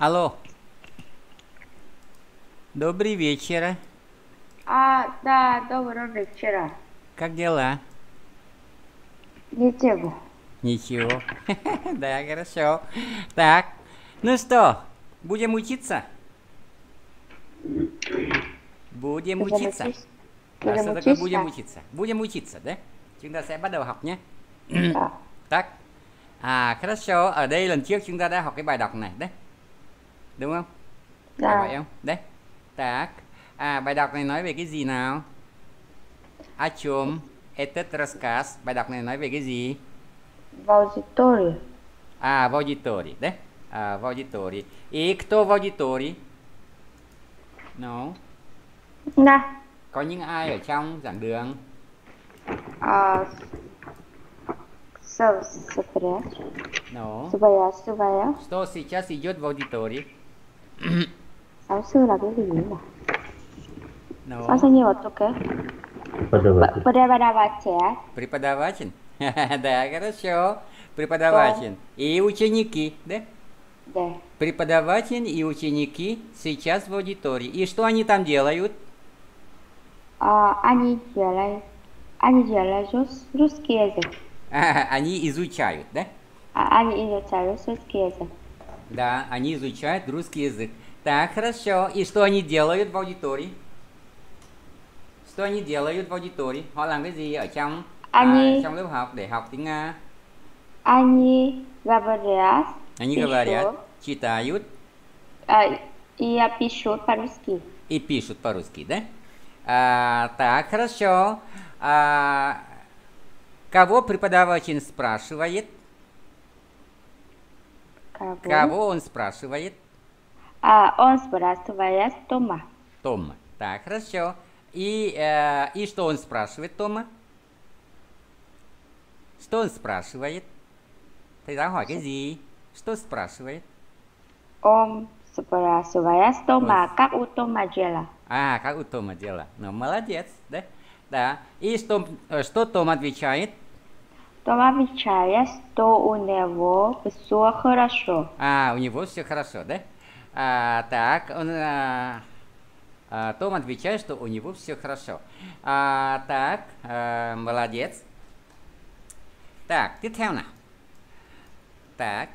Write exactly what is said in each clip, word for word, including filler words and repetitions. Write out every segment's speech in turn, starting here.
Алло. Добрый вечер. А, да, доброго вечера. Как дела? Ничего. Ничего. Да, хорошо. Так, ну что, будем учиться? Будем Будем учиться. учиться. А Будем что такое учиться. будем учиться? Будем учиться, да? Chúng ta sẽ bắt đầu học nhé. Да. Так. À, хорошо. Ở đây lần trước chúng ta đã học cái bài đọc này đấy. Đúng không? Phải vậy Да. không? Đấy. Так. À, bài đọc này nói về cái gì nào? О чем этот рассказ? Bài đọc này nói về cái gì? В аудитории. À, в аудитории, да? À, в аудитории. И кто в аудитории? No. Да. Có những ai ở trong giảng đường? А, с- своя, No. своя, своя. Что сейчас идет в аудитории? Giáo sư là cái gì nhỉ? No. 선생님 어떻게? Подаватель. Преподаватель. Преподаватель? Да, хорошо. Преподаватель. И ученики, да? Да. Преподаватель и ученики сейчас в аудитории. И что они там делают? А, они делают, они делают рус- русский язык. А, они изучают, да? А, они изучают русский язык. Да, они изучают русский язык. Так, хорошо. И что они делают в аудитории? Что они делают в аудитории? Họ làm cái gì ở trong Они- à, trong lớp học để học tiếng Nga? Они говорят, Они пишут, говорят, читают а, и пишут по-русски. и пишут по-русски, да? А, так, хорошо. А, кого преподаватель спрашивает? Кого? Кого он спрашивает? А, он спрашивает Тома. Тома. Так, хорошо. И, э, и что он спрашивает, Тома? Что он спрашивает? Thầy giáo hỏi cái gì? Что спрашивает? Он спрашивает Тома, как у Тома дела. А, как у Тома дела? Ну, молодец, да? Да. И что, э, что Том отвечает? Тома отвечает, что у него все хорошо. А, у него все хорошо, да? А, так, он, а, а, Том отвечает, что у него все хорошо. А, так, а, молодец. Так, tiếp theo nào. Так.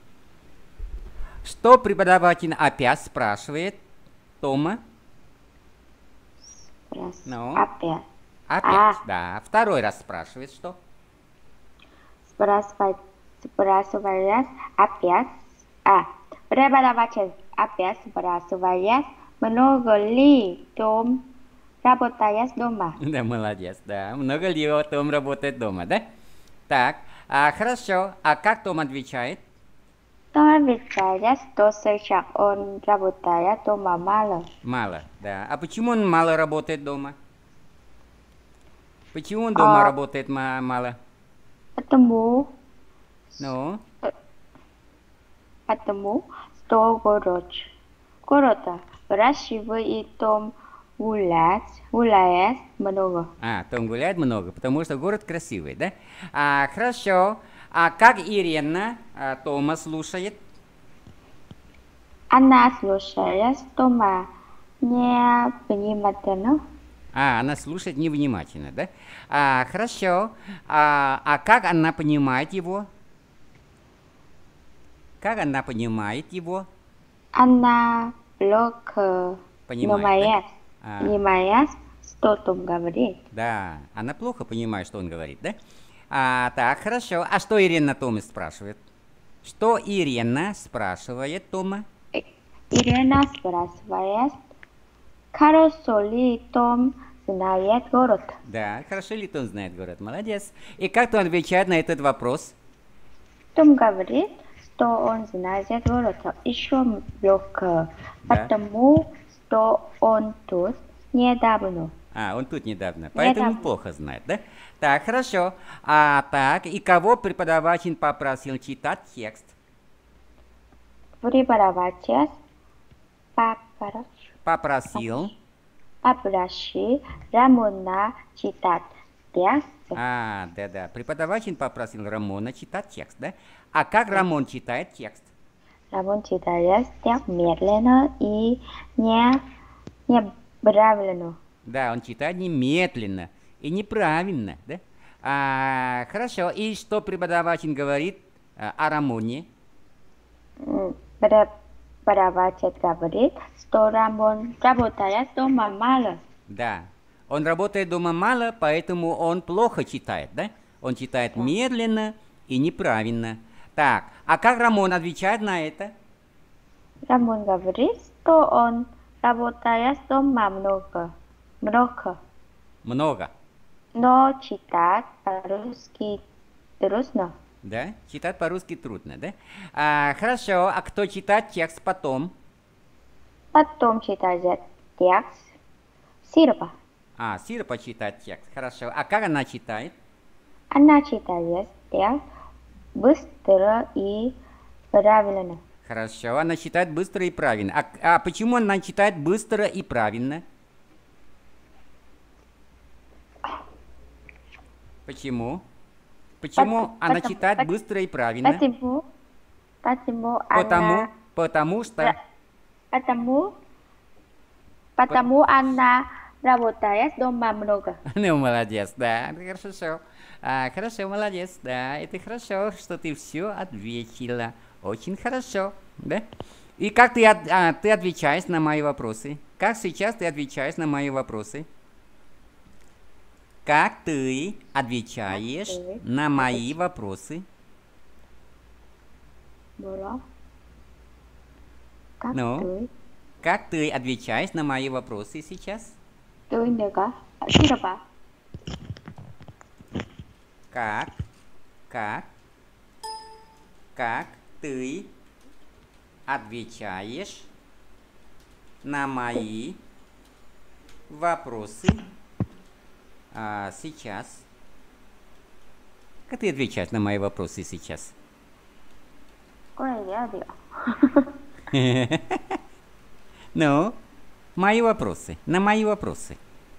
Что преподаватель опять спрашивает Тома? Спрашивает. Ну? Опять. Опять, А. да. Второй раз спрашивает, что? Спрашивает, спрашивает опять. А, преподаватель опять спрашивает, много ли Том работает дома. Да, молодец, да. Много ли Том работает дома, да? Так, а, хорошо. А как Том отвечает? Том отвечает, что сейчас он работает дома мало. Мало, да. А почему он мало работает дома? Почему он дома А. работает ма- мало? Потому, Ну, потому что город, города красивый и Том гуляет, гуляет много. а, Том гуляет много, потому что город красивый, да? А, хорошо. А как Ирина а, Тома слушает? Она слушает Тома невнимательно. А, она слушает невнимательно, да? А, хорошо. А, а как она понимает его? Как она понимает его? Она плохо Понимает, понимает, А. понимает, что Том говорит. Да, она плохо понимает, что он говорит, да? А, так, хорошо. А что Ирина Тома спрашивает? Что Ирина спрашивает Тома? Ирина спрашивает, хорошо ли Том знает город? Да, хорошо ли Том знает город? Молодец. И как он отвечает на этот вопрос? Том говорит, что он знает город еще плохо, Да. потому что он тут недавно. А, он тут недавно, поэтому Недавно. плохо знает, да? Так, хорошо. А так, и кого преподаватель попросил читать текст? Преподаватель попросил Попросил. попросил Рамона читать текст. А, да-да. Преподаватель попросил Рамона читать текст, да? А как Рамон читает текст? Работаешь так медленно и не, неправильно. Да, он читает немедленно и неправильно, да? А, хорошо, и что преподаватель говорит а, о Рамоне? Преподаватель говорит, что Рамон работает дома мало. Да, он работает дома мало, поэтому он плохо читает, да? Он читает да. медленно и неправильно. Так, а как Рамон отвечает на это? Рамон говорит, что он работает дома много. Много. Много. Но читать по-русски трудно. Да, читать по-русски трудно, да? А, хорошо, а кто читает текст потом? Потом читает текст Сирпа. А, Сирпа читает текст, хорошо. А как она читает? Она читает текст быстро и правильно. Хорошо, она читает быстро и правильно. А, а почему она читает быстро и правильно? Почему? Почему Пот- она потому- читает пот- быстро и правильно? Потому, потому, Потому, она, потому что... потому, потому она работает дома много. Ну, молодец, да, хорошо. А, хорошо, молодец, да, это хорошо, что ты все ответила. Очень хорошо, да? И как ты, от, а, ты отвечаешь на мои вопросы? Как сейчас ты отвечаешь на мои вопросы? Как ты отвечаешь ты на мои вопросы? Было. Как Ну? ты? Как ты отвечаешь на мои вопросы сейчас? Tôi 내가 Сирпа. Как? Как? Как ты отвечаешь на мои вопросы а, сейчас? Как ты отвечаешь на мои вопросы сейчас? Có này để gì ạ? Ну, мои вопросы, на мои вопросы.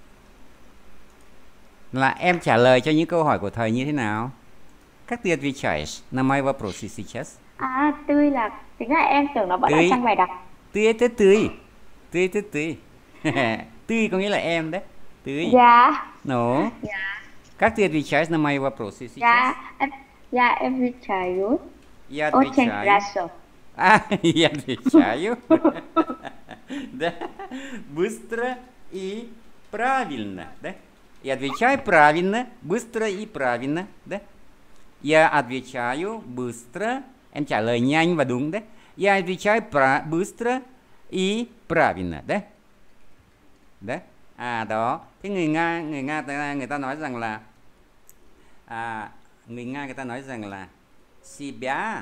Là em trả lời cho những câu hỏi của thầy như thế nào? Как ты отвечаешь на мои вопросы сейчас? À, tươi là tiếng là em tưởng nó vẫn Tươi. ở trong bài đọc. Tươi tới tươi. Tươi tới tươi. Tươi có nghĩa là em đấy. Tươi. Dạ. Ну, Dạ. как ты отвечаешь на мои вопросы сейчас? Dạ, em, dạ em отвечаю. Я Очень отвечаю. хорошо. А, я отвечаю. Да. Bыстро и правильно, да? Я отвечаю правильно, быстро и правильно, да? Я отвечаю быстро, em trả lời nhanh và đúng đấy. Я отвечаю pra, быстро и правильно, đấy. Đấy. À đó, thế người Nga, người Nga người ta nói rằng là à, người Nga người ta nói rằng là себя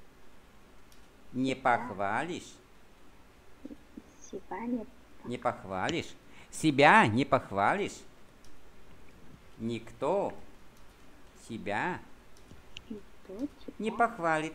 не похвалишь. Себя не, Не похвалишь. Себя не похвалишь. Никто себя никто тебя, не похвалит.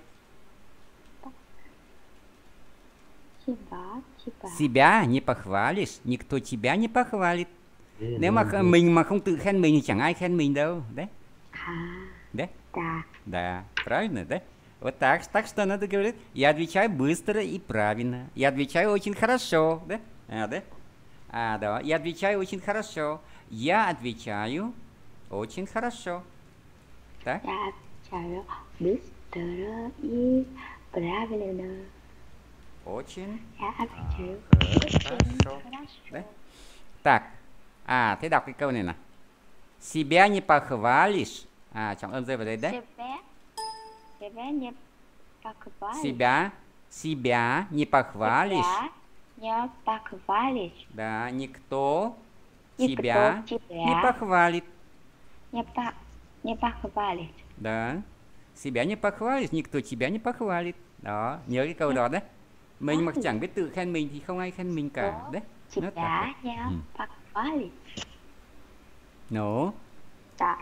тебя, тебя. Себя не похвалишь, никто тебя не pохвалит. Thế Nếu là mà nó- mình mà không tự khen mình thì chẳng ai khen mình đâu. Đấy. À, Да? да. Да, правильно, да? Вот так, так что надо говорить. Я отвечаю быстро и правильно. Я отвечаю очень хорошо, да? А, да? А, да. Я отвечаю очень хорошо. Я отвечаю очень хорошо. Так? Я отвечаю быстро и правильно. Очень Я отвечаю хорошо. Да? Так. À, thế đọc cái câu này nào. Себя не похвалишь. À, trọng âm rơi vào đây đấy. Себя, себя не похвалишь. Себя, себя не похвалишь. Себя не похвалишь. Да, никто Никто тебя тебя не похвалит. Не, по, не похвалит. Да. Себя не похвалишь, никто тебя не похвалит. Đó, nhớ cái câu đó đấy. Mình mà chẳng biết tự khen mình thì không ai khen mình cả. Đấy. Nó Тебя thật. не Ừ. похвалит. Ну, Да.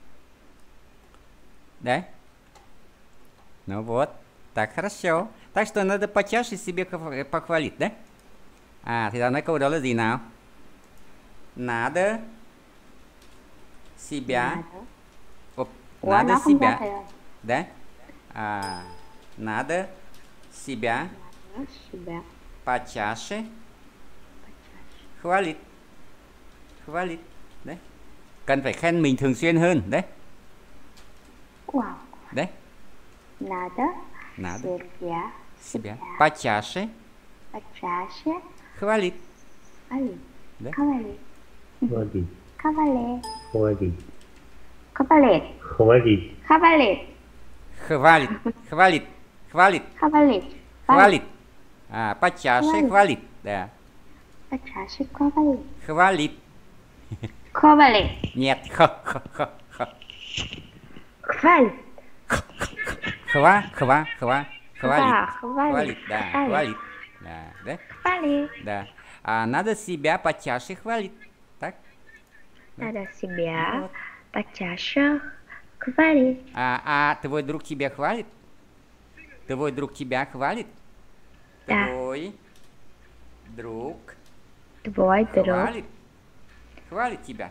да? Ну вот. Так, хорошо. Так что надо почаще себе хв- похвалить, да? À, thì ta nói câu đó là gì nào? Надо себя. Надо. Оп, Ủa, надо nó không ra себя. thầy ơi. Да? А, надо себя себя почаще хвалит. Хвалит. Đấy. Cần phải khen mình thường xuyên hơn. Đấy. wow Đấy. надо Надо. себя Себя почаще почаще хвалит. хвалить. Да. Хвалить. Хвалит. Хвалить. Хвалит. Хвалить. Хвалит. Хвалить. Хвалит. Хвалит. Хвалит. Хвалить. Хвалит. А, почаще Хвалит. хвалит. Да. Почаще хвалить. Хвалит. Хвалить. Нет. Х, х, х, х. Хвалить. Хва, хва, хва. Хвалит. Хва, хвалит. Хвалит, да. Хвалит. Хвалит. Да. Да. Хвалить. Да. А надо себя почаще хвалить. Так? Надо себя Вот. почаще хвалить. А, а твой друг тебя хвалит? Твой друг тебя хвалит? Да. Твой друг Твой друг. хвалит? Hvalit тебя.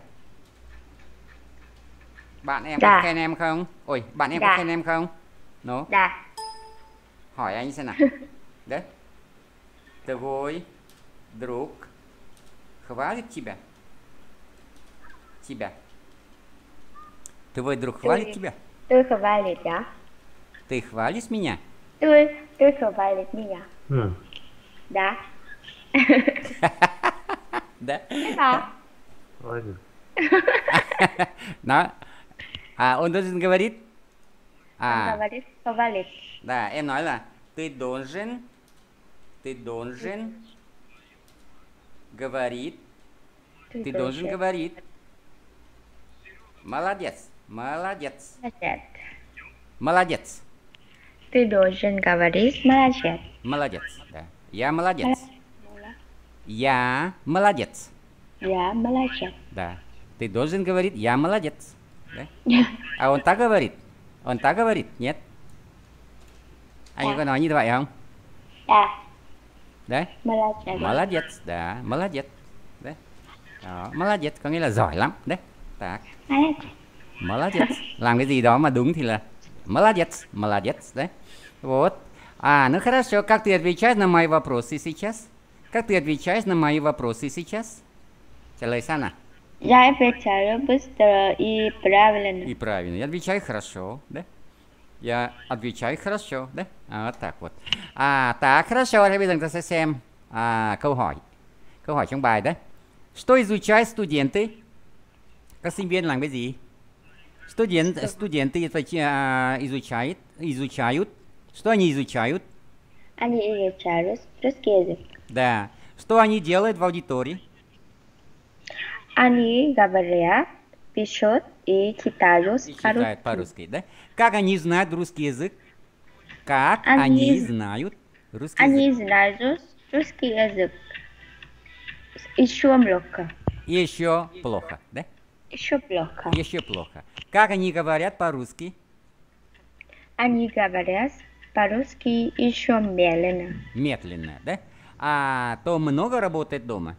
Bạn em Dạ. có khen em không? Ôi, bạn em Dạ. có khen em không? Nó. Да. Hỏi anh xem nào. Đấy. Твой друг хвалит тебя? Тебя. Твой друг хвалит тебя? Tôi хвалит, да? Ты хвалишь меня? Tôi, tôi хвалит меня. Ừ. Да. Да. Да. Ладно. Đó. À, он должен говорит. Он À, говорит, хвалит. да, em nói là ты должен, ты должен говорит, ты должен говорит. Молодец, молодец, Молодец. молодец, Ты должен говорить молодец. молодец. Да. Я молодец. Я молодец. Я молодец. Да. Ты должен говорить, я молодец. Да? А он так говорит? Он так говорит? Нет? Anh Dạ. có nói như vậy không? Да. Đấy. Молодец. Молодец, да, молодец. Đấy. Đó, молодец có nghĩa là giỏi lắm. Đấy. Так. Молодец. Молодец. Làm cái gì đó mà đúng thì là молодец, молодец, đấy. Вот. А, ну хорошо, как ты отвечаешь на мои вопросы сейчас? Как ты отвечаешь на мои вопросы сейчас? Trả lời sao nào? Я отвечаю быстро и правильно. И правильно. Я отвечаю хорошо, да? Я отвечаю хорошо, да? À, вот так вот. À, так, хорошо. Thì bây giờ ta sẽ xem à, câu hỏi. Câu hỏi trong bài đấy. Что изучают студенты? Các sinh viên làm cái gì? Студент, студенты а, изучают, изучают. Что они изучают? Они изучают русский язык. Да. Что они делают в аудитории? Они говорят, пишут и читают И читают по-русски. по-русски, да? Как они знают русский язык? Как Они они з- знают русский Они язык? знают русский язык. Еще плохо. Еще плохо, да? Еще плохо. Еще плохо. Как они говорят по-русски? Они говорят по-русски еще медленно. Медленно, да? А Том много работает дома?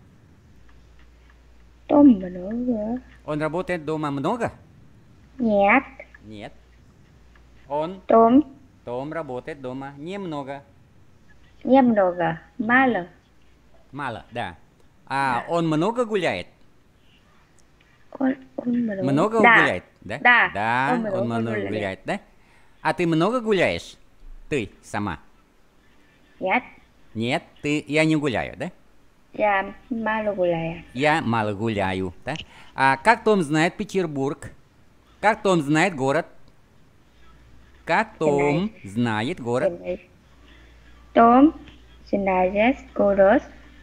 То много. Он работает дома много? Нет. Нет. Он, Том Том работает дома немного. немного. Мало. Мало, да. А он много гуляет? Он, он много. Много он Да. гуляет, да? Да, Да, он много он много гуляет. гуляет, да? А ты много гуляешь? Ты сама? Нет. Нет, ты, я не гуляю, да? Я мало гуляю. Я мало гуляю, да? А как Том знает Петербург? Как Том знает город? Как Том знает город? Том знает город.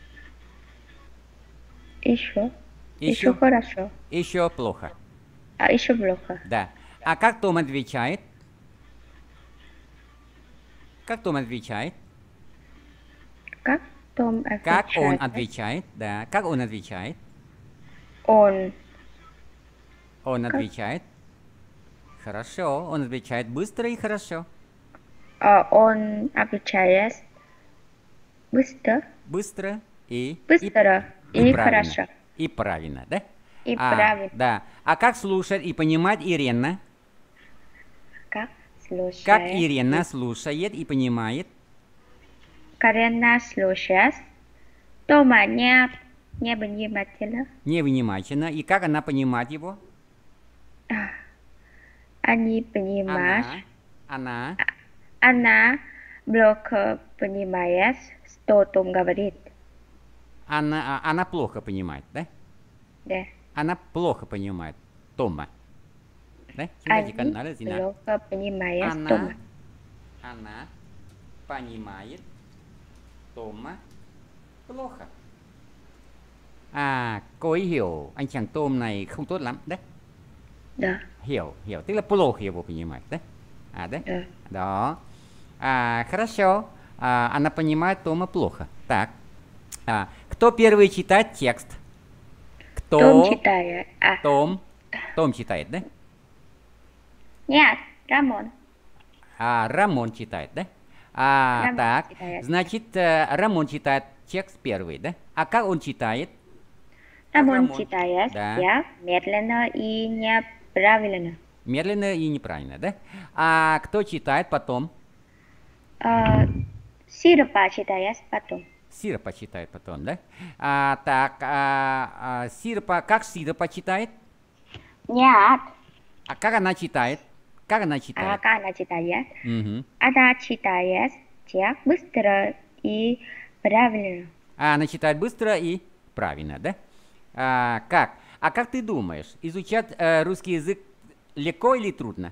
Еще. Еще Еще, хорошо. еще плохо, А еще плохо. да. А как Том отвечает? Как Том отвечает? Как Том Как он отвечает? отвечает? Да. Как он отвечает? Он. Он Как? отвечает. Хорошо. Он отвечает быстро и хорошо. А он отвечает быстро. Быстро и Быстро и, и правильно. хорошо. И правильно, да? И А, правильно. Да. А как слушать и понимать Ирина? Как слушает. Как Ирина слушает и понимает Карена слушаешь. Тома не, не внимательно. Невнимательно. И как она понимает его? Они понимают. Она. Она. Она плохо понимает, что Том говорит. Она, она плохо понимает, да? Да. Она плохо понимает Тома. Да? Они плохо понимают она, Тома. Она понимает Тома плохо. À, cô ấy hiểu anh chàng tôm này không tốt lắm đấy. Да. Hiểu, hiểu, tức là плохо его понимает, да? А, да? Да. Да. А, хорошо. А, она понимает Тома плохо. Так. А, кто первый читает текст? Кто? Том читает. А. Том. Том читает, да? Нет, Рамон. А, Рамон читает, да? А, Рамон так. читает. Значит, Рамон читает текст первый, да? А как он читает? Рамон Рамон. читает Да. я медленно и неправильно. Медленно и неправильно, да? А кто читает потом? А, Сиропа читает потом. Сиропа читает потом, да? А, так, а, а, Сиропа, как Сиропа читает? Нет. А как она читает? Как она А читает? как она читает? Мгм. Она читает текст быстро и правильно. А она читает быстро и правильно, да? А, как? А как ты думаешь, изучать э, русский язык легко или трудно?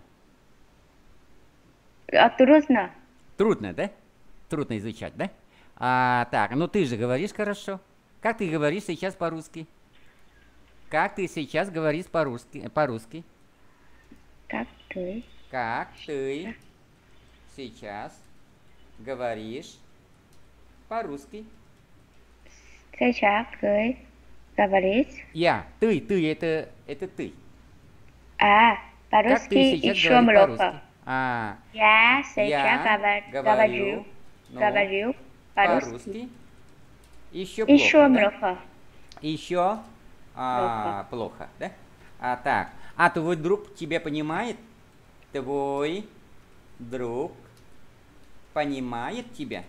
А, трудно. Трудно, да? Трудно изучать, да? А, так, ну ты же говоришь хорошо. Как ты говоришь сейчас по-русски? Как ты сейчас говоришь по-русски? По-русски? Как ты? Как ты сейчас говоришь по-русски? Сейчас ты говоришь. Я. Ты, ты, это, это ты. А, Как по-русски ты сейчас еще говоришь много. по-русски? А, Я сейчас я говорю, говорю, ну, говорю по-русски. по-русски. Еще Еще плохо, да? много. Еще а, плохо, да? А, так. А твой друг тебя понимает? Твой друг понимает тебя?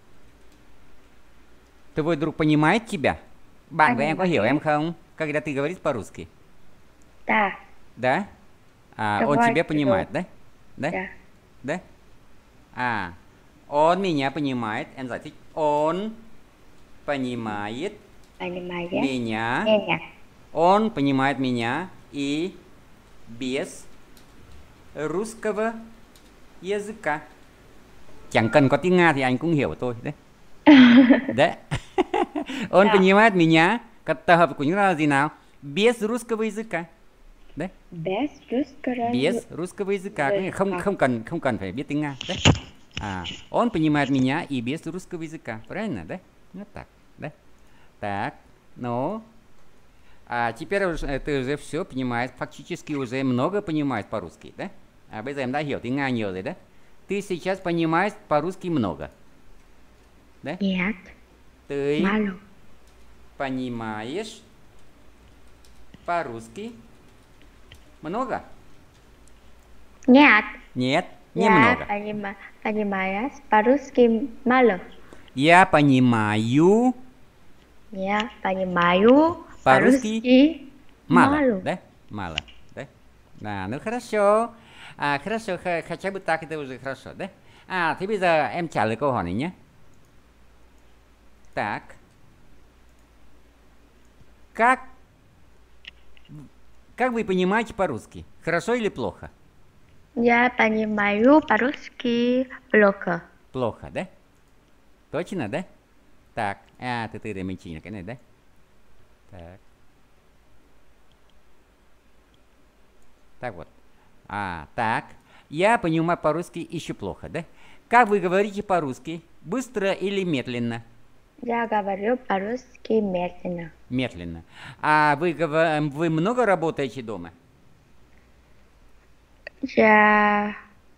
Твой друг понимает тебя? Bạn của em có hiểu em không? Когда ты говоришь по-русски? Да. Да? А, Твой он тебя друг. понимает, да? Да? Да. Да? А, он меня понимает. Em giải thích. Он понимает Понимает меня. меня. Он понимает меня и без русского языка. Chẳng cần có tiếng Nga thì anh cũng hiểu tôi đấy. Đấy. Он Да. понимает меня. Tập hợp của chúng ta là gì nào? Без русского языка. Đấy. Без русского Без русского языка. Có nghĩa là không языка. không cần không cần phải biết tiếng Nga. Đấy. А, он понимает меня и без русского языка. Правильно, да? Вот так, да? Так, ну, а теперь уже, ты уже все понимаешь, фактически уже много понимаешь по-русски, да? А bây giờ em đã hiểu tiếng Nga nhiều rồi, да? Ты сейчас понимаешь по-русски много, да? Нет. Ты Мало. понимаешь по-русски много? Нет. Нет, Я немного. понима- понимаю по-русски мало. Я понимаю Я понимаю По-русски по-русски мало, мало. да? Мало, да? Да, ну хорошо. À, хорошо, хотя бы так это уже хорошо, да? À, thế bây giờ em trả lời câu hỏi này nhé. Так. Как, как вы понимаете по-русски? Хорошо или плохо? Я понимаю по-русски плохо. Плохо, да? Точно, да? Так, à, từ từ để mình chỉnh lại cái này đấy. Так. Так вот. А, так. Я понимаю по-русски еще плохо, да? Как вы говорите по-русски? Быстро или медленно? Я говорю по-русски медленно. Медленно. А вы, гова- вы много работаете дома? Я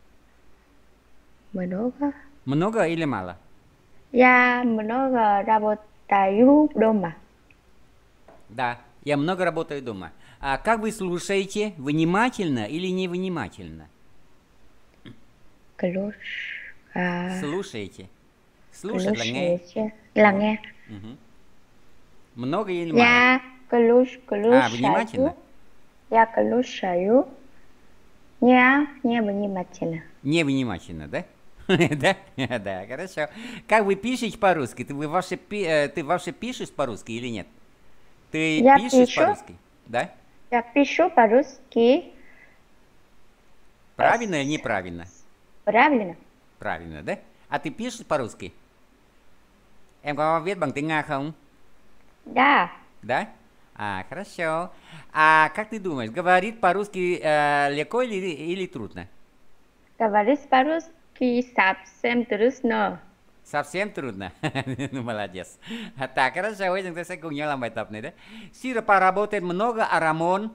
много. Много или мало? Я много работаю дома. Да, я много работаю дома. А как вы слушаете? Внимательно или невнимательно? Ключ. а, Слушаете. Слушать là nghe. Слушаете. Là nghe. Мгм. Много или мало? Я клюш, А, внимательно. клюшаю. Я клюшаю. Я не внимательно. Невнимательно, да? Да? Да, хорошо. Как вы пишете по-русски? Ты, вы ваши, пи- э, ты вообще пишешь по-русски или нет? Ты Я пишешь пишу. по-русски? Да? Я пишу по-русски. Правильно или неправильно? Правильно? Правильно, да? А ты пишешь по-русски? Em có viết bằng tiếng Nga không? Да. Да? А, хорошо. А как ты думаешь, говорит по-русски э, легко или, или трудно? Говорить по-русски совсем трудно. Совсем трудно. Ну, молодец. Так, хорошо, bây giờ chúng ta sẽ cùng nhau làm bài tập này đấy. Sira pоработает много, а Рамон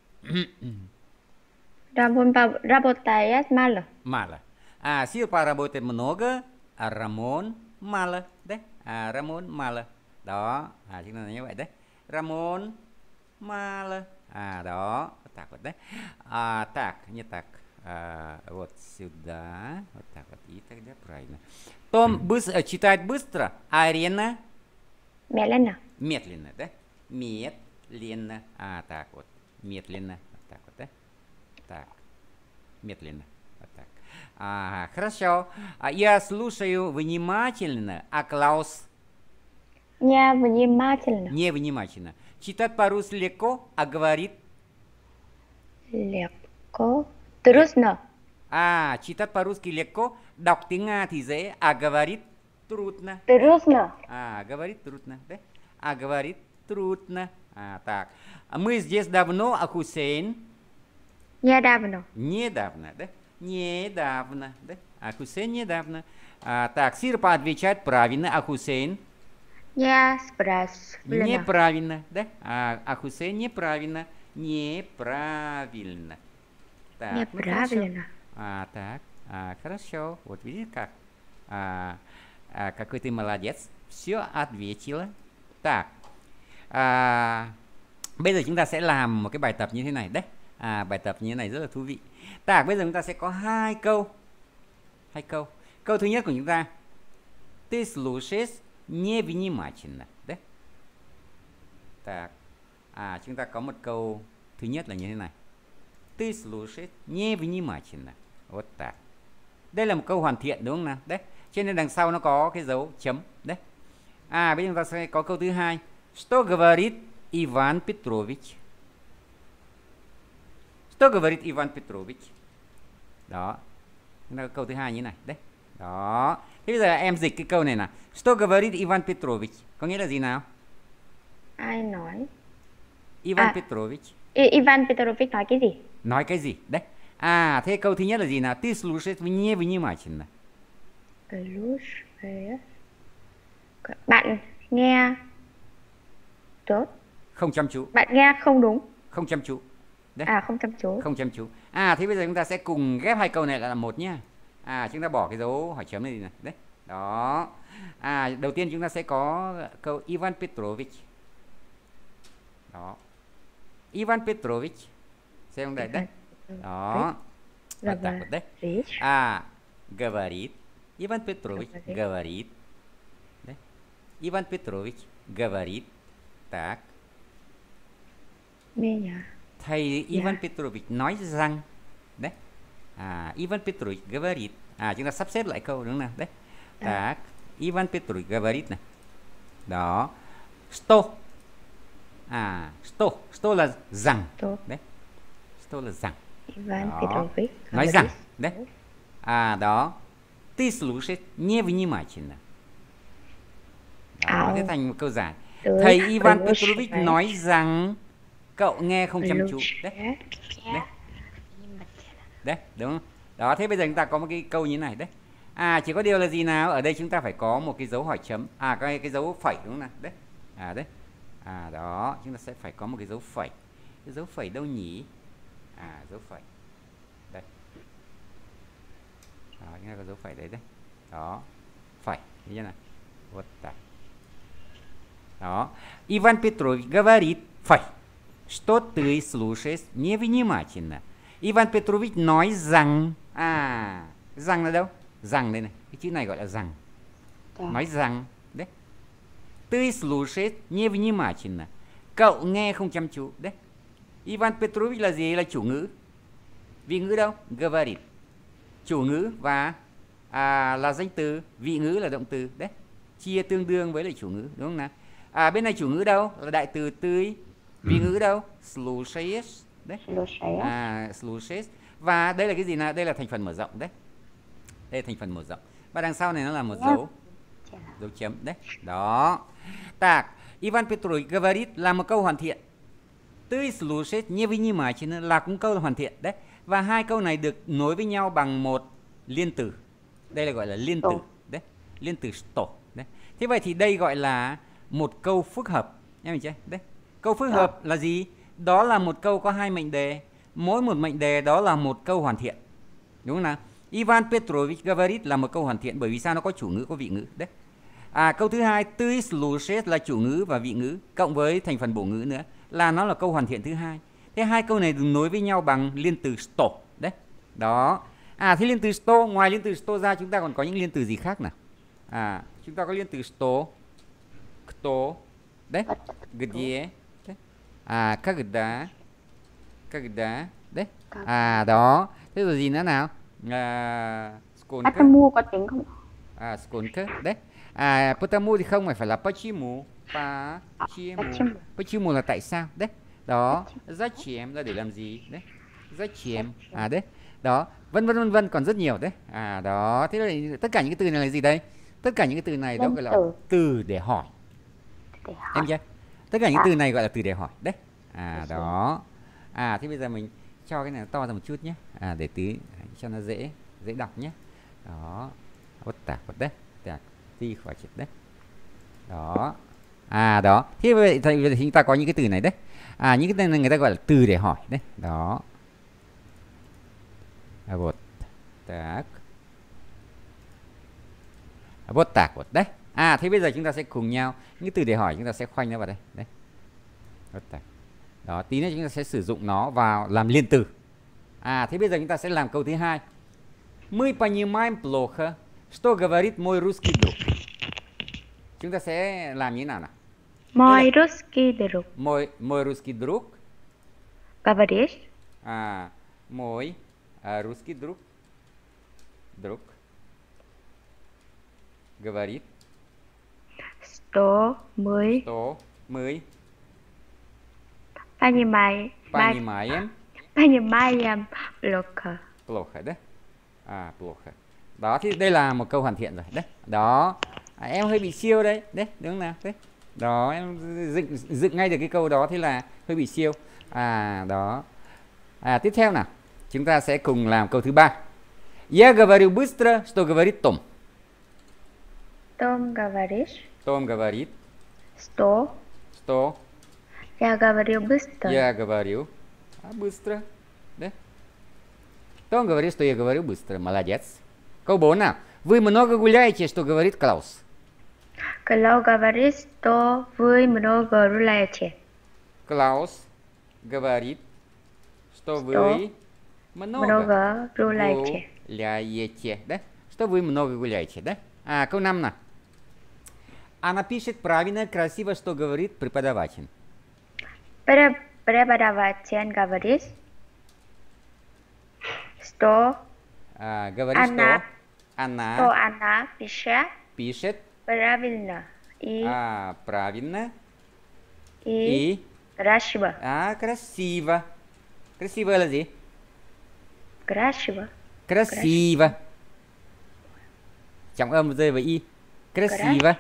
Рамон по- работает мало. мало. А, Сира pоработает много, а Рамон мало. Đấy. À, Ramon mala. Đó. À, chúng ta như vậy đấy. Ramon mala. À, đó. Так вот, да? А, так, не так. А, вот сюда. Вот так вот. И тогда правильно. Том быстро, читает быстро, а Арена Медленно. медленно, да? Медленно. А, так вот. Медленно. Вот так вот, да? Так. Медленно. Вот так. Ага, хорошо. А я слушаю внимательно, а Клаус Невнимательно. невнимательно. Читать по-русски легко, а говорит... Легко. Трудно. А, читать по-русски легко, đọc tiếng Nga thì dễ, а говорит трудно. Трудно. А, говорит трудно, да? А говорит трудно. А, так. А мы здесь давно, а Хусейн... Недавно. Недавно, да? Недавно, да? А Хусейн недавно. А, так, Сирпа отвечает правильно, а Хусейн Я спрашиваю. неправильно, да? А, а Хусейн неправильно. Неправильно. Так, ну, Неправильно. хорошо. А, так, а, хорошо. Вот видишь как? А, а, какой ты молодец. Все ответила. Так. À, bây giờ chúng ta sẽ làm một cái bài tập như thế này đấy. À, bài tập như thế này rất là thú vị. Так, bây giờ chúng ta sẽ có hai câu. Hai câu. Câu thứ nhất của chúng ta. Ты слушаешь невнимательно. Đấy. Так. À, chúng ta có một câu thứ nhất là như thế này. Ты слушаешь невнимательно. Вот так. Đây là một câu hoàn thiện đúng không nào? Đấy. Cho nên đằng sau nó có cái dấu chấm. Đấy. À, bây giờ chúng ta sẽ có câu thứ hai. Что говорит Иван Петрович? Что говорит Иван Петрович? Đó. Chúng ta có câu thứ hai như thế này. Đấy. Đó. Thế bây giờ em dịch cái câu này nào. Что говорит Иван Петрович? Có nghĩa là gì nào? Ai nói? Ivan À. Petrovich. I- Ivan Petrovich nói cái gì? Nói cái gì? Đấy. À, thế câu thứ nhất là gì nào? Ты слушаешь невнимательно. Слушаю. Bạn nghe tốt. Không chăm chú. Bạn nghe không đúng. Không chăm chú. Đấy. À, không chăm chú. Không chăm chú. À, thế bây giờ chúng ta sẽ cùng ghép hai câu này lại là một nhá. À, chúng ta bỏ cái dấu hỏi chấm này đi này. Đấy. Đó. À, đầu tiên chúng ta sẽ có câu Ivan Petrovich. Đó. Ivan Petrovich. Xem đây đấy. Đó. Вот так вот, да? Rich. А, говорит. Иван Петрович Говорит. говорит. Да? Иван Петрович говорит. Так. Меня. Thầy Ivan Dạ. Petrovich nói rằng. Đấy. À, Ivan Petrovich говорит. À, chúng ta sắp xếp lại câu đúng không nào? Đấy. Dạ. Так. Ivan Petrovich говорит này. Đó. Что? À, что? Что là rằng. Tốt. Đấy. Что là rằng. Ivan Đó. Petrovich. Nói говорит. rằng. Đấy. À, đó. Ты слушаешь невнимательно. Đó, Ảo. thế thành một câu giải. Tôi Thầy Ivan tôi Petrovich sẽ- nói rằng cậu nghe không chăm chú. Lúc Đấy, sẽ- đấy. Đấy, đúng không? Đó, thế bây giờ chúng ta có một cái câu như này đấy. À, chỉ có điều là gì nào? Ở đây chúng ta phải có một cái dấu hỏi chấm. À, cái, cái dấu phẩy đúng không nào? Đấy. À, đấy. À, đó, chúng ta sẽ phải có một cái dấu phẩy. Cái dấu phẩy đâu nhỉ? À, dấu phẩy. Đây. Đó, chúng ta có dấu phẩy đấy đấy. Đó. Phẩy, như thế này. Вот так. Đó. Иван Петрович говорит, phẩy, что ты слушаешь невнимательно. Ivan Petrovich nói rằng, à, rằng là đâu? Rằng đây này, cái chữ này gọi là rằng. Đó. nói rằng đấy. Ты слушаешь невнимательно. Cậu nghe không chăm chú đấy. Ivan Petrovich là gì? Là chủ ngữ. Vị ngữ đâu? Говорит. Chủ ngữ và à, là danh từ, vị ngữ là động từ đấy. Chia tương đương với lại chủ ngữ, đúng không nào? À, bên này chủ ngữ đâu? Là đại từ tươi. Vị ngữ đâu? Слушаешь. Đấy. Слушаю. À, слушаешь. Và đây là cái gì nào? Đây là thành phần mở rộng đấy. Đây là thành phần mở rộng. Và đằng sau này nó là một dấu dấu chấm đấy. Đó. Так, Ivan Petrovich говорит là một câu hoàn thiện. Ты слушаешь невнимательно là cũng câu hoàn thiện đấy. Và hai câu này được nối với nhau bằng một liên từ. Đây là gọi là liên từ đấy. Liên từ что đấy. Thế vậy thì đây gọi là một câu phức hợp. Em mình chưa? Đấy. Câu phức hợp là gì? Đó là một câu có hai mệnh đề. Mỗi một mệnh đề đó là một câu hoàn thiện. Đúng không nào? Ivan Petrovich говорит là một câu hoàn thiện bởi vì sao? Nó có chủ ngữ, có vị ngữ đấy. À, câu thứ hai, ты слушаешь là chủ ngữ và vị ngữ cộng với thành phần bổ ngữ nữa, là nó là câu hoàn thiện thứ hai. Thế hai câu này được nối với nhau bằng liên từ что đấy. Đó. À, thế liên từ что, ngoài liên từ что ra chúng ta còn có những liên từ gì khác nào? À, chúng ta có liên từ что, кто, đấy, где, đấy. À, когда, когда, đấy. À, đó. Thế rồi gì nữa nào? À, сколько. Потому có tiếng không? À, сколько, đấy. À, потому thì không phải phải là почему. Почему. Почему là tại sao, đấy. Đó. Зачем là để làm gì, đấy. Zачем. À, đấy. Đó. Vân vân vân vân còn rất nhiều đấy. À, đó. Thế rồi tất cả những cái từ này là gì đây? Tất cả những cái từ này đó gọi là từ để hỏi. Để hỏi. Em chưa? Tất cả những từ này gọi là từ để hỏi đấy. À, đó. À, thế bây giờ mình cho cái này to ra một chút nhé. À, để tí cho nó dễ dễ đọc nhé. Đó. Ốt tạc vật đấy. Tạc đi khỏi chết đấy. Đó. À, đó. Thế vậy thì chúng ta có những cái từ này đấy. À, những cái từ này người ta gọi là từ để hỏi đấy. Đó. À, вот так. Вот так вот đấy. À, thế bây giờ chúng ta sẽ cùng nhau những từ để hỏi chúng ta sẽ khoanh nó vào đây. Đấy. Вот так. Đó, tí nữa chúng ta sẽ sử dụng nó vào làm liên từ. À, thế bây giờ chúng ta sẽ làm câu thứ hai. Мы понимаем плохо, что говорит mой русский друг. Chúng ta sẽ làm như thế nào nào? Mой русский друг. Mой, mой русский друг. Говоришь? À, mой а, русский друг. Друг. Говорит. Что мы Что мы понимаем. понимаем Понимаем плохо. плохо, đấy. À, плохо. Đó, thì đây là một câu hoàn thiện rồi đấy. Đó. À, em hơi bị siêu đấy, đấy, đúng không nào? Đấy. Đó, em dựng dựng ngay được cái câu đó, thế là hơi bị siêu. À, đó. À, tiếp theo nào. Chúng ta sẽ cùng làm câu thứ ba. Я говорю быстро, что говорит Том. Том говоришь? Том говорит, Что? что Я говорю быстро. я говорю а, быстро. Đấy. Том говорит, что я говорю быстро. Молодец. Câu bốn nào. Вы много гуляете, что говорит Клаус. Клаус говорит, что вы много гуляете. Клаус говорит, что вы Что много Много гуляете. гуляете. Да? Что вы много гуляете, да? А, câu năm nào. Она пишет правильно, красиво, что говорит преподаватель. Пре- Преподаватель говорит, что А, говорит, Она- что она что она пишет пишет правильно и, а, правильно и, и красиво. а, красиво. Красиво là gì? Красиво. Красиво. Trọng âm rơi với y. Красиво.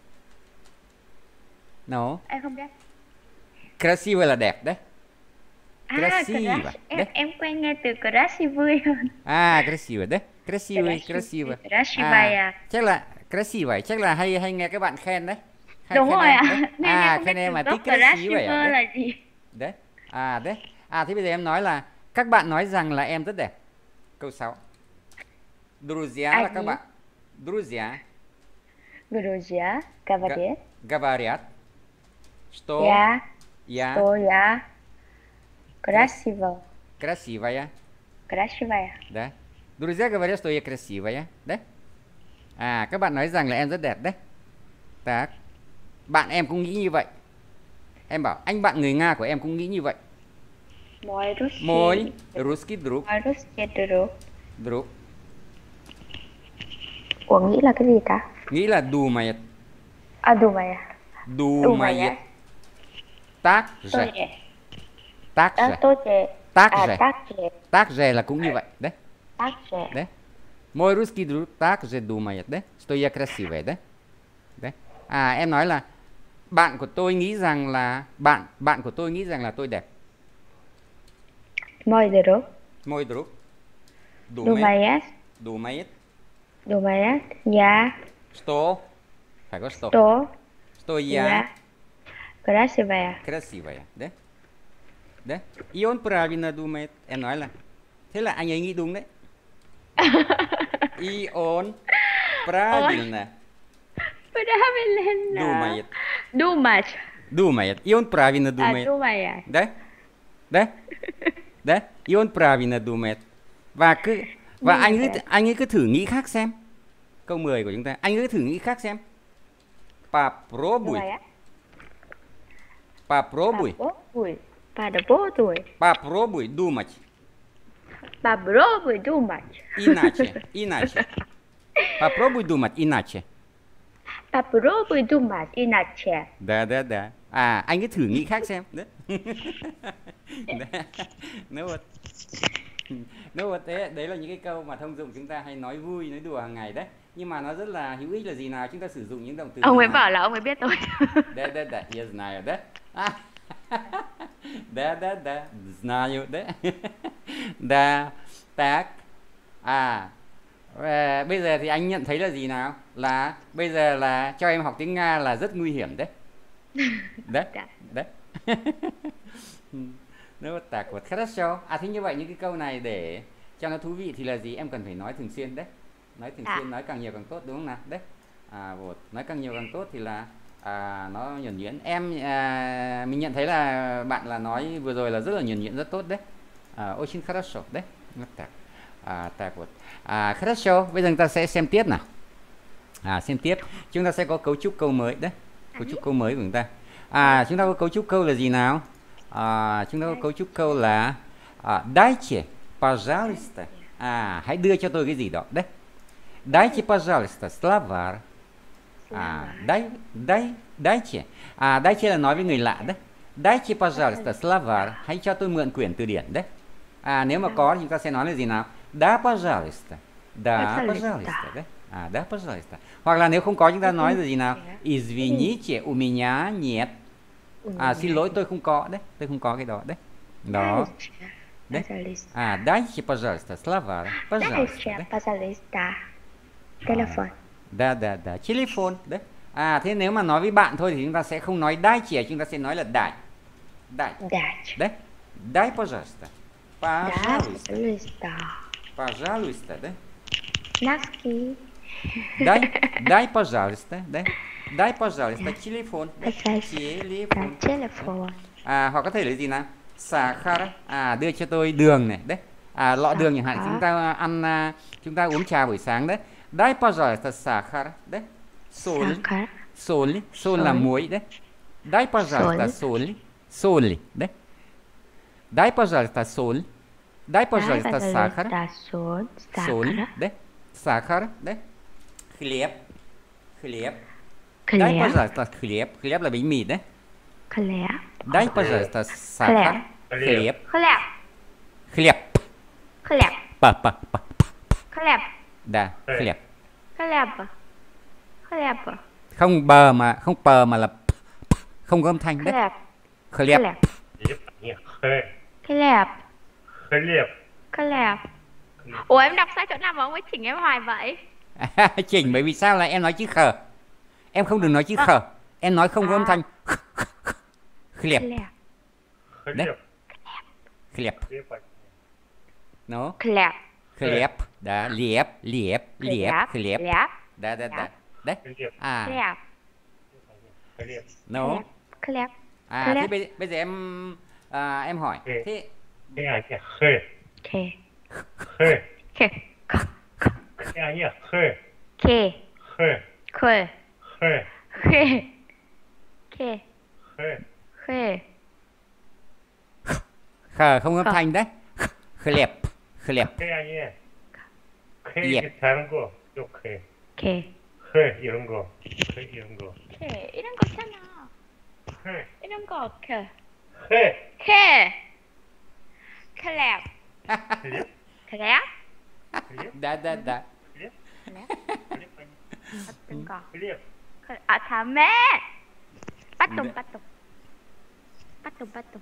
No. Em không biết. Красиво là đẹp đấy. À, Красиво. crush. Em, Đấy. em quen nghe từ красивый hơn. À, красиво đấy. Красиво, Красивый, красиво. красивая. À, chắc là красиво, chắc là hay hay nghe các bạn khen đấy. Hay Đúng khen rồi em ạ. đấy. Nên À, em không khen biết em mà từ tí gốc красиво crasiver à? là Đấy. gì. Đấy. À đấy. À thế bây giờ em nói là các bạn nói rằng là em rất đẹp. Câu sáu. Друзья là các Они. bạn. Друзья Друзья говорят, говорят, что я, я что я красиво, красивая. красивая. Да. Друзья говорят, что я красивая. Да? À, các bạn nói rằng là em rất đẹp đấy. Tác. Bạn em cũng nghĩ như vậy. Em bảo anh bạn người Nga của em cũng nghĩ như vậy. Moi Ruski. Môi Ruski drup. Moi Ruski drup. Drup. Ủa nghĩ là cái gì ta? Nghĩ là đù mày. À đù mày à? Đù Đù mày. mày. Tác Tôi rẻ. dễ. Tác Tác rẻ. tôi dễ. Tác À rẻ. tác dễ. Tác rẻ là cũng như vậy. Đấy. Так же. Đấy. Môi Ruski drup так же думает, đấy. Что я красивая, đấy. Đấy. À, em nói là bạn của tôi nghĩ rằng là bạn bạn của tôi nghĩ rằng là tôi đẹp. Moi drup. Môi drup. Думает. Думает. Думает. Я. Что? Phải có что. Что. Что я Я. Красивая. красивая, đấy. Đấy. И он правильно думает. Em nói là thế là anh ấy nghĩ đúng đấy. И он правильно Правильно. думает. Думать. Думает. И он правильно А думает. думает. Đấy. Đấy. Đấy. И он правильно думает. Và cứ và Đúng anh rồi. ấy anh ấy cứ thử nghĩ khác xem. Câu mười của chúng ta. Anh ấy cứ thử nghĩ khác xem. Попробуй. Думает. Попробуй. Попробуй. Попробуй. Попробуй думать. Попробуй думать. Иначе. Иначе. Попробуй думать иначе. Попробуй думать иначе. Да, да, да. À, anh cứ thử nghĩ khác xem. Đấy. Nếu mà nếu mà thế, đấy là những cái câu mà thông dụng chúng ta hay nói vui, nói đùa hàng ngày đấy. Nhưng mà nó rất là hữu ích là gì nào? Chúng ta sử dụng những động từ. Ông ấy bảo là ông ấy biết tôi. Да, да, да, я знаю, да? А, да, да, да, знаю, да? Да, так. À, và bây giờ thì anh nhận thấy là gì nào? Là bây giờ là cho em học tiếng Nga là rất nguy hiểm đấy. Đấy, đấy. Nếu так вот, хорошо. À, thế như vậy những cái câu này để cho nó thú vị thì là gì? Em cần phải nói thường xuyên đấy. Nói thường xuyên, nói càng nhiều càng tốt, đúng không nào? Đấy. À, вот. Nói càng nhiều càng tốt thì là à, nó nhuần nhuyễn. Em à, mình nhận thấy là bạn là nói vừa rồi là rất là nhuần nhuyễn, rất tốt đấy. À, очень хорошо, đấy. Так. À, так вот. À, хорошо. Bây giờ chúng ta sẽ xem tiếp nào. À, xem tiếp. Chúng ta sẽ có cấu trúc câu mới đấy. Cấu trúc câu mới của chúng ta. À, chúng ta có cấu trúc câu là gì nào? À, chúng ta có cấu trúc câu là à, Дайте, пожалуйста. À, hãy đưa cho tôi cái gì đó. Đấy. Дайте, пожалуйста, словарь. À, дай, дай, дайте. À, дайте là nói với người lạ đấy. Дайте, пожалуйста, словарь. Hãy cho tôi mượn quyển từ điển đấy. À, nếu mà có thì chúng ta sẽ nói là gì nào? Да, пожалуйста. Да, пожалуйста. Đấy. À, да, пожалуйста. Hoặc là nếu không có chúng ta nói là gì nào? Извините, у меня нет. À, xin lỗi tôi không có đấy. Tôi không có cái đó đấy. Đó. Đấy. À, дайте, пожалуйста, словарь. Пожалуйста. Дайте, пожалуйста. Телефон. Да, да, да. Телефon. Đấy. À, thế nếu mà nói với bạn thôi thì chúng ta sẽ không nói дайте, chúng ta sẽ nói là дай. Дай. Дать. Đấy. Дай, пожалуйста. Да, Пожалуйста. пожалуйста. Пожалуйста, да? Носки. Дай, дай, пожалуйста, да? Дай, пожалуйста, телефон. Да? Пожалуйста. Телефon. Телефон. À, hoặc có thể là gì nào? Сахар. À, đưa cho tôi đường này, đấy. À, lọ đường chẳng hạn, chúng ta ăn, à, chúng ta uống trà buổi sáng đấy. Дай, пожалуйста, сахар, đấy. Соль. Сахар. Соль. Соль là muối đấy. Дай, пожалуйста, соль. Соль, đấy. Дай, пожалуйста, соль. Дай, пожалуйста, сахар. Соль. Соль, đấy. Сахар, đấy. Хлеб. Хлеб. Дай, Хлеб. пожалуйста, хлеб. Хлеб là bánh mì đấy. Хлеб. Дай, пожалуйста, сахар. Хлеб. Хлеб. Хлеб. Хлеб. Па, па, па. Хлеб. Да, хлеб. Хлеб. Хлеб. Không bờ mà không pờ mà là p, p, không có âm thanh đấy. Хлеб. Хлеб. Хлеб. Нет, хлеб. Хлеб. Хлеб. Хлеб. Ủa em đọc sai chỗ nào mà ông ấy chỉnh em hoài vậy? Chỉnh bởi vì sao là em nói chữ khờ. Em không được nói chữ khờ. Em nói không có âm thanh. Khliệp. Đấy. Khliệp. Nó. Khliệp. Khliệp. Đã, liệp, liệp, liệp, khliệp. Đã, đã, đã. Đấy. À. Khliệp. Nó. Khliệp. À, thế bây, bây giờ em à, em hỏi. Thế Cái này là khê. Khê. Khê. Khê. Cái này là khê. Khê. khê khê khê khê khê khê khê Khờ không âm Khờ. thanh đấy. Khliep, khliep. khê 아니에요. khê 예. 이게 다른 거. 요 khê khê khê 이런 거. khê 이런 거. khê 이런 거잖아. khê 이런 거 khê khê khê 클랩 클립 클랩 클립 Đã, đã, đã. 클립 클랩 클립 아니 어떤 거? 클립 클- 아 다음에 빠똥 네. 빠똥 빠똥 빠똥.